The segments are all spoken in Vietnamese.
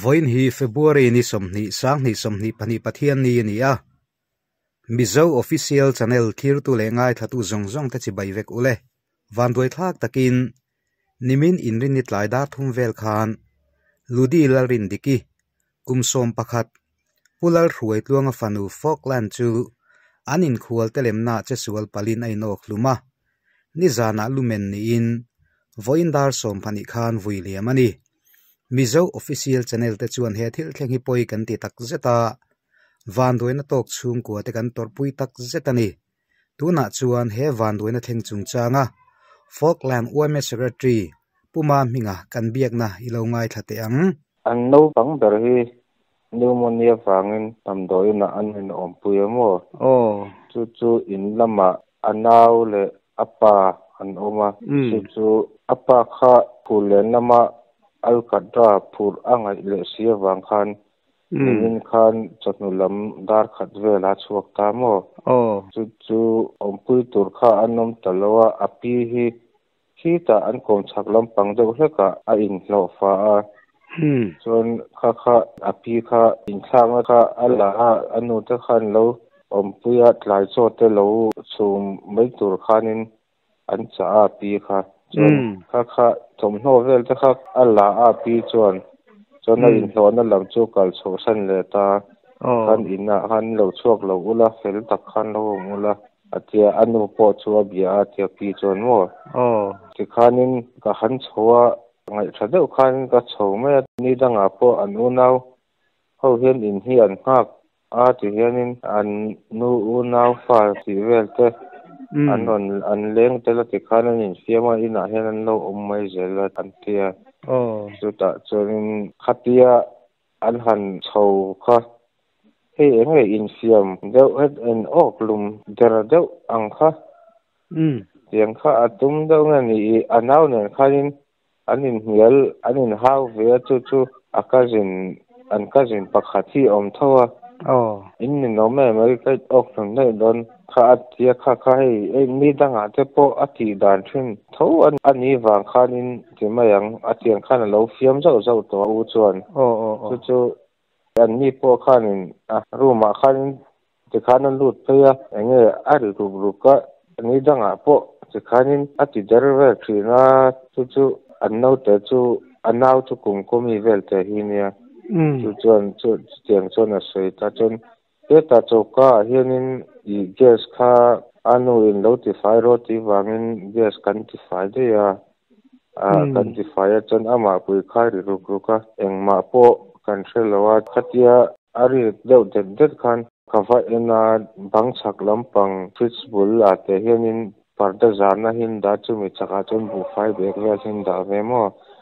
voin hi February ni somni sang ni somni pani pathian ni ni a mizo official channel thir tu le ngai thatu zong zong ta chi bai vek ule van doi thak takin nimin inrin ni tlai da thum vel khan ludi larin diki kumsom pakhat pular hruai tluanga fanu Falkland chu anin khual telem na che sual palin ai nok luma ni zana lumen ni in voindar som phani khan vui liamani mizo official channel te chuan he thil thleng hi poi kan ti tak zeta van doina tok chung ko te kan torpui tak zetani tuna chuan he van doina thleng chung changa Falkland OMS secretary puma minga kan biak na ilo ngai thate ang an no bang ber hi pneumonia wangin tamdoi na an in ompuyamo chu in lama anaw le apa an oma chu apa kha phulen lama alkadra phur angai le sia wang khan min khan chaknulam dar khatwela chuak tamo chu ompui tur kha anom talowa api hi ta an kom chaklam pangdeu hleka a in lo fa a chon kha api kha in thanga kha ala anu ta khan lo ompuya tlai cho te lo chum mai tur khanin an cha api kha chon kha thomno vel ta kha ala api chon na in hlona lam chu kal chho san le ta kan ina han lo chuak lo ula fel tak khan lo mula atia anu po chuwa bia atia pi chon mo ti khanin ka han chhowa ngai thadeu khan ka chho me ni danga po anu nau ho hian in hi an hak a ti hianin an nu u nau fa ti vel te an leng te la ti khanin in fiama ina hian an lo mai zela an tia chu ta chuanin khatia an han chho kha he enge in fiam deuh het en ok lum dera deuh ang kha tiang kha atum deuh ngani anaw nen khanin anin hial anin hau ve chu akazin pakhathi om thawa in no me mai kai ok thang nei don kha atia kha hei mi danga te po ati dan thin tho ani wang khanin ti mayang atiang khan lo fiam zau to u chuan chu an mi po khanin ruma khanin ti khanan lut phaya enge ari ru ka ani danga po ti khanin ati derve thina chu anno te chu anaw chu kumkomi vel te hinia chu tiang chon a sei ta chon ta choka hianin I gas kha anu in lo ti fai ro ti wangin gas kan ti fai de ya kan ti fai chon ama pui khai ru ka engma po kan thelawa khatia ari deuh det khan kava ena bang chak lampang pitbull ate hianin parda zana hin da chumi chaka chon bu fai bek vel hin da ve mo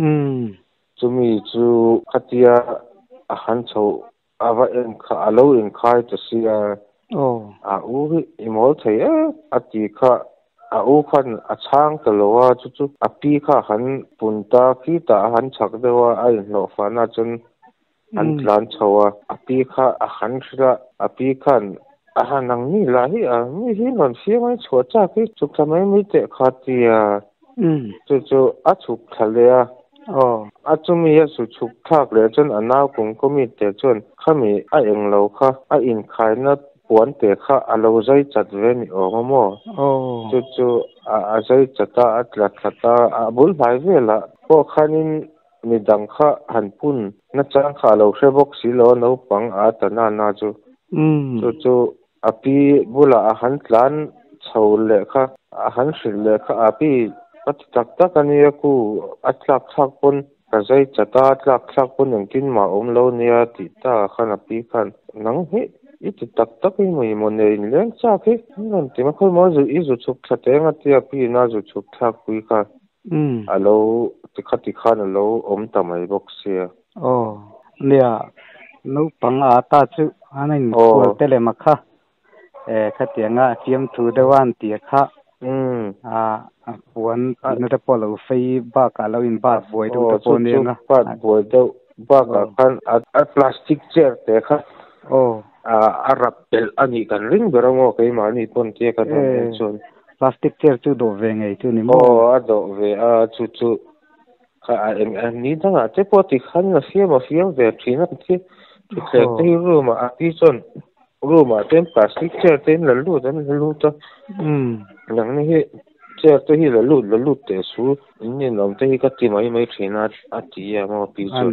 chumi chu khatia a han chho ava em kha alo in khai to sia a u imol thei ati kha a u khan a chang talowa chu a pi kha han punta ki ta han chak dewa ai lo fana chon an plan chowa a pi kha a han thra a pi khan a hanang ni la hi a mi hi non fi mai chho cha ki chuk thamai mi te khatia chu a chuk thalea a chumi ya su chuk thak le chon anaw kum komi te chon khami a englo kha a in khaina puan te kha alo zai chat ve ni mo chu a zai chata atla thata a bul vai vela po khanin midang kha hanpun na chang kha lo hrebok si lo no pang a tana na chu api bula a han tlan chho le kha a han shil le kha api pat tak ania ku atlak thak pon ka zai chata atlak thak pon engkin ma om lo nia ti ta khan api khan nang he iti tak I mo ne in leng cha ke non ti ma khol mo zu I zu chuk thate nga ti api na zu chuk thak pui ka alo ti khati khan alo om tamai box sia lia no panga ta chu anin ko tele makha khatianga tiam thu dewan ti kha puan na ta polo fei ba ka lo in ba boy tu ta pon nga ba boy do ba ka khan a plastic chair te kha arab pel ani kan ring berango kai mani pon te ka chon plastic chair chu do ve ngai chu ni mo a do ve a chu anh ní đó là cái bộ thì khăn là phía về thì nó thì cái room mà đi chọn room mà tên plastic chair tên là lút đó lần này chair tôi là lút để số nên làm tới cái gì mấy chuyện à chỉ mà bị chọn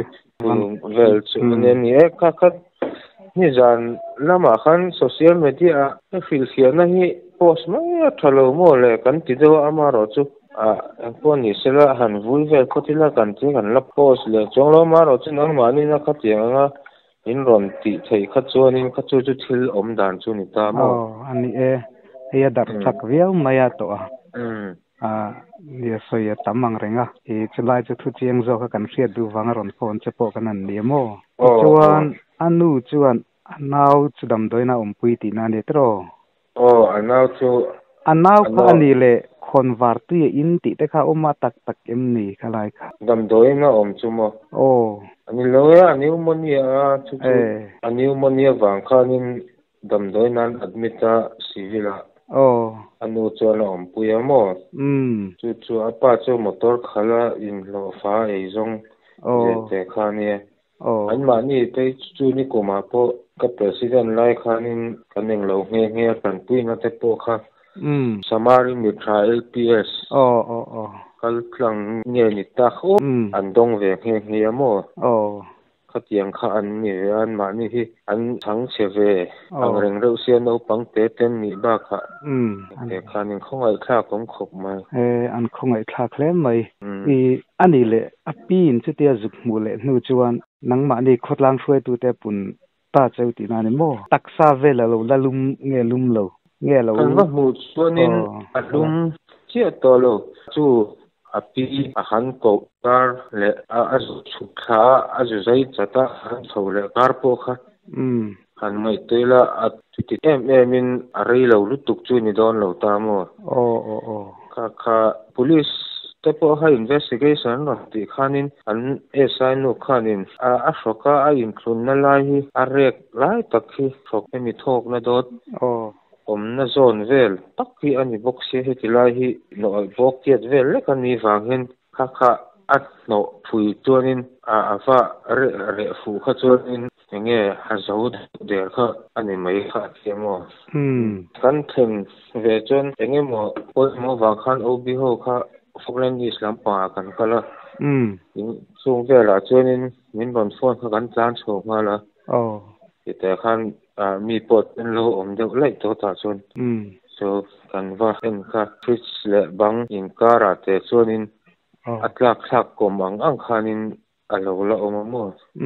về nên nhé cácนี่จานละมาขันโซเชียลมีเดียฟิลเขียนนะฮีโพสต์ไม่ทะลุหมดเลยกันติดตัวอามารู้จุพวกนี้เสละหันวุ่นวายก็ที่ละกันที่กันละโพสต์เลยจงเรามารู้จุนั่งมานี่นะคัดยังอ่ะอินรอนติใช้คัดจวนนี่คัดจวนจุดที่อมด่านจุนี่ตามอ๋ออันนี้เฮียดับสักเวียวไม่ยาตัวเนี่ยสวยตั้มมังเริงอ่ะจะไล่จะทุกเชียงโจก็กันเสียดูฟังรอนโฟนจะโปกันนั่นเดียโมจวนอันนู้จวนอันนาวจุดดำโดยน่าปุยตีนั่นเด็ดรออันนาวก็อันนี้เลยคนวาร์ตุยอินติแต่ข้ามาตักเอ็มนี่ขลายค่ะดำโดยน่าจุโมอันนี้เลยอันนี้มันเนี่ยชุดอันนี้มันเนี่ยวังข้านินดำโดยนั้นอัดมิตรสิวิละอันนู้จวนปุยโมจู่อาป้าจู่มอเตอร์ขลาอินโลฟ้าไอซงแต่ข้าเนี่ยอันมานี่ไปจู่นี่กูมาพอกับประธานไล่ข้านินกันเองเราเงี้ยกันปุยนั่นแต่พอค่ะสมาริมิตร LPS กัลคลังเนี่ยนิตาโคอันดงเวกเฮียโมขัดยังข้าอันนี้อันมานี่ที่อันทั้งเชเวอันเร่งเร็วเสียนเอาปังเตเต้นนี่บ้าค่ะแต่ข้านี่คงไอ้ข้าของขบไหมอันคงไอ้ข้าเคล้มไหมอันนี้เลยปีนจะเตียจุกมูเลยนู่จวนนังมานี่ขดลังช่วยตัวแต่ปุ่นตาเจ้าตีนานี่โมตักซาเวลเราละลุมเงลุมเราอันว่าหมู่ส่วนนี้อัดลุมเชี่ยตัวเราจู่ปีหันกบาร์เล่อาจุชุขาอาจุใจจัตตาหันเขาเล่การพกค่ะหันไม่ตัวละอัดติดมินอะไรเราลุตุกจู่นี่โดนเราตามค่ะpoliceแต่พอให้ investigation หน่อยที่ข้านินอันSI นุข้านินสกาอินคลุนนั่นไล่เรียกไล่ตักที่สกไม่มีโทษนะโดดผมน่าโซนเวลตักที่อันนี้บอกเสียที่ไล่หน่อยบอกเกียดเวลเล็กอันนี้ฟังเห็นข้าอัดหน่อยผู้ตัวนินฟ้าเร่ฟูข้าตัวนินอย่างเงี้ยหาสูดเดี๋ยวข้าอันนี้ไม่ขาดเสียมั้งกันถึงเวจนอย่างเงี้ยมั้งพอมั้งฟังขันโอบิโฮข้าพวกเล่นอิสลามป่ากันก็ละส่งเวลาจนมินบอลฟอนเขากันจานโชว์มาละแต่ขันมีปดเป็นโลเดียวเล็กตัวตาชนso กันว่าเอ็นค่ะฟริชและบังอินการ์แต่ส่วนนี้อัตลักษณ์กมังอังคานินอัลโลละอมโม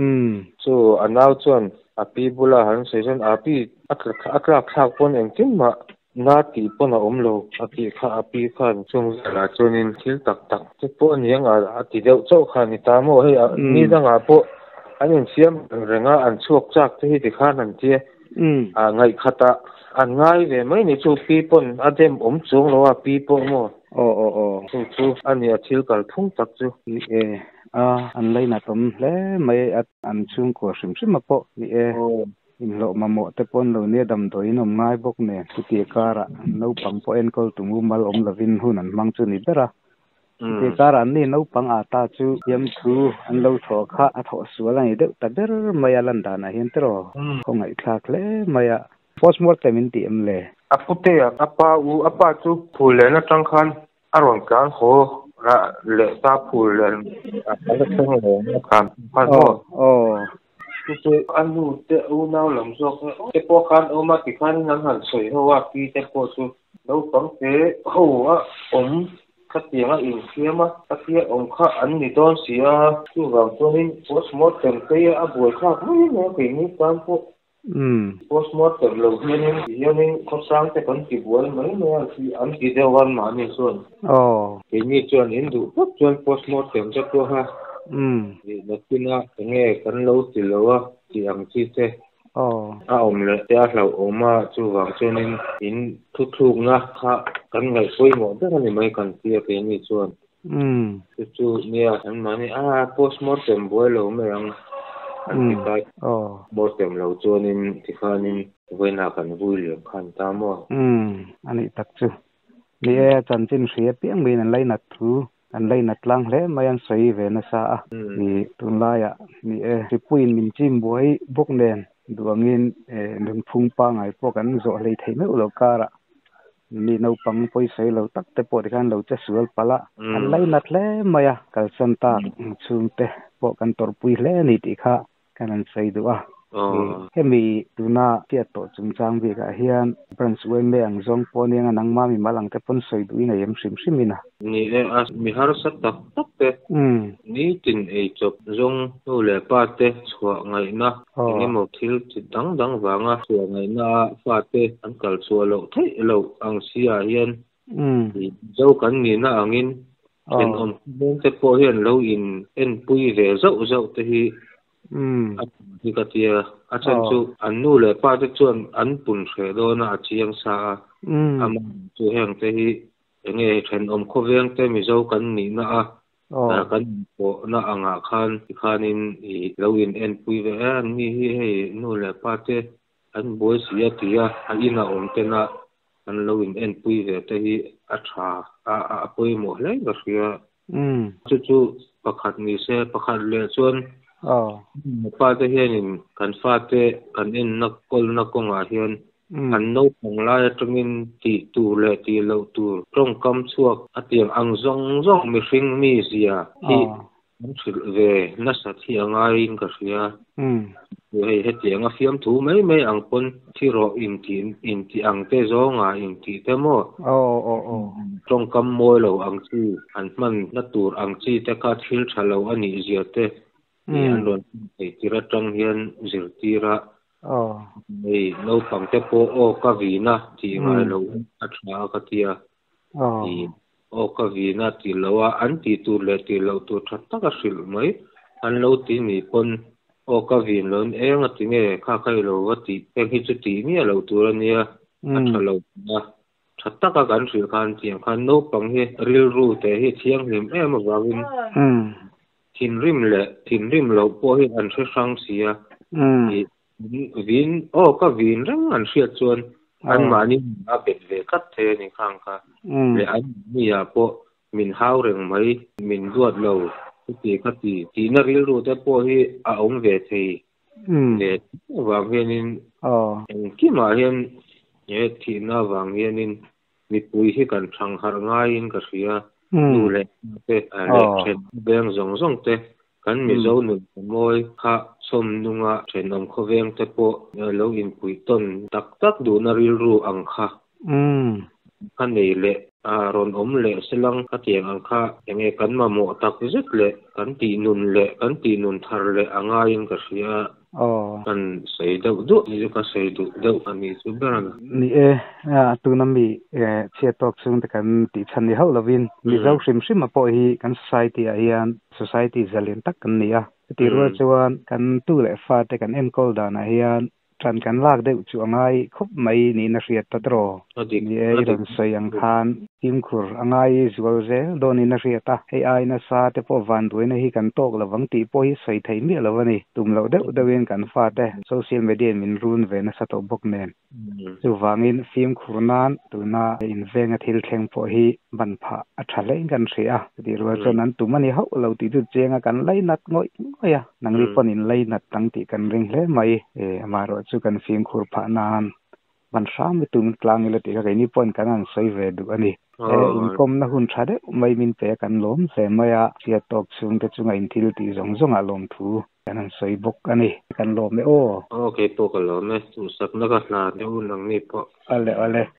so อันนั้นส่วนปีบุลาหันเซชันปีอัตลักษณ์ปนเองจิ้มมานาทีปนอมโลปีข้าช่วงเวลาจนนินคิลตักที่ปนยังทีเดียวเจ้าข้านิตามโมให้นี่ตั้งปนอันนี้เสียมเรื่องอันชวกจากที่ข้านั่นเจ้ไงขัดอันง่ายเลยไม่นี่ชูปีปนอันเดิมจงแล้วปีปนโมชูอันนี้ทิลกัลพุ่งตักจูอันไรนะตมแล้วไม่อันช่วงกว่าสิมมาปะนี่อินโลมาโมแต่ปนเราเนี่ยดำโดยนมง่ายบกเนี่ยสุติการะนูปังปเอ็นก็ตุงูมาลละวินหูนันมังจุนิเบระสุติการะนี่นูปังตาจูยมทูอันเราถอข้าถอสวลังเด็กแต่เดอร์ไม่ยันดานะเห็นตรอคงไอ้คลากเลยไม่ยาpost mortem inti emle apute apa chu phule na tangkhan aron kan ho ra le ta phule ala theng le na kan chu anu te u naw lam zo te po khan o ma ki khan nan han soi ho wa pi te po chu lo pang te ho wa khatianga in khiama akia kha an ni don sia chu wang chu hin post mortem ke a boi kha ne ke ni kan po post mortem lo hianin khosang te kan ki bual mai ne si an ki dewan ma ni son ke ni chuan in du chuan post mortem cha to ha ni natina nge kan lo ti lowa ti ang chi te le te a hlau oma chu wang chuanin in thu nga kha kan ngai soi mo te kan ni mai kan ti ke ni chuan chu nia an ma ni post mortem buai lo me ang mortem lo chuanin tikhanin voina kan vuiliam khan tamo ani tak chu ni chanchin hria piang min an laina thu an lei nat lang hle mai an sei ve na sa a ni tun lai a ni ri puin min chim buai bok nen duangin nun phung pa ngai po kan zo lei thei me ulo kara ni no pang poi sei lo tak te po kan lo che sual pala an lei nat hle maya kal san ta chung te po kan tor pui hle ni ti kha kan an sei du a hemi tuna tia to chung chang vi ka hian branch we me ang zong po ni nang ma mi malang te pon sei du ina yem sim simina ni as mi har sat tak tak te ni tin e chop zong no le pa te chwa ngai na ni mo thil chi dang dang wanga chwa ngai na fa te an kal chwa lo thei lo ang sia hian zo kan ni na angin en om te po hian lo in en pui ve zo zo te hi ni ka tia a chan chu an nu le pa te chuan an pun hre do na chiang sa am chu heng te hi enge then om kho veng te mi zo kan ni na a kan po na anga khanin I lo in en pui ve an ni hi he nu le pa te an boy sia tia a ina om te na an lo in en pui ve te hi a tha a poi mo hle ga ria chu pakhat ni se pakhat le chuan pa te hianin kan fa te kan in na kol na konga hian an no pang lai atangin ti tu le ti lo tu trong kam chuak atiang ang zong zong mi hring mi zia hi an thil ve na sa thi angai in ka ria hei hetiang a fiam thu mai ang pon thi ro in ti ang te zonga in ti te mo trong kam moi lo ang chi an man na tur ang chi te ka thil thalo ani zia te an ron ei tira tang hian zir tira ei no pang te po o ka vina ti ngai lo a thla ka tia o ka vina ti lowa an ti tu le ti lo tu that tak a sil mai an lo ti ni pon o ka vin lon eng a ti nge kha khai lo wa ti peng hi chu ti ni lo tu ra nia a thla lo na that tak a kan sil khan tiang khan no pang hi ril ru te hi thiang hlim em awin thin rim lo po hi an se sang sia vin o ka vin rang an sia chuan an mani a bet ve kat the ni khang kha le an ni ya po min hau reng mai min duat lo ti khati ti na ril ru te po hi a ong ve thei le wang hianin ki ma hian ye thi na wang hianin mi pui hi kan thang har ngai in ka ria nu le te le chen beng zong zong te kan mi zo nu moi kha som nunga chen om kho veng te po lo in pui ton tak tak du na ril ru ang kha kan nei le ron om le selang ka tiang ang kha enge kan ma mo tak zet le kan ti nun thar le anga in ka ria kan sei do ni ka sei do ani chu berana ni tu na mi che tok chung te kan ti chan ni ho lovin mi zo sim sim ma po hi kan society a hian society zalin tak kan ni a ti ro chuan kan tu le fa te kan en kol da na hian tran kan lak de chu angai khop mai ni na riat ta tro ni ron sei ang khan tim khur angai zual je do ni na riata ai na sa te po van du na hi kan tok lawang ti po hi sei thei mi lawani tum lo de wen kan fa te social media min run ve na sa to bok nen chu wangin film khurnan tu na in venga thil thleng po hi ban pha a thale kan ria ti ro chon an tumani ho lo ti du chenga kan lai nat ngoi ya nang ri pon in lai nat tang ti kan ring hle mai amaro chu kan film khur pha nan ban sam tum tlang le ti ka ni pon kan an sei ve du ani inkom na hun thade mai min pe kan lom se maya sia tok chung te chunga in thil ti zong zong a lom thu kan an sei bok ani kan lom me okay to ka lom me chu sak na ka hla de un nang ni po ale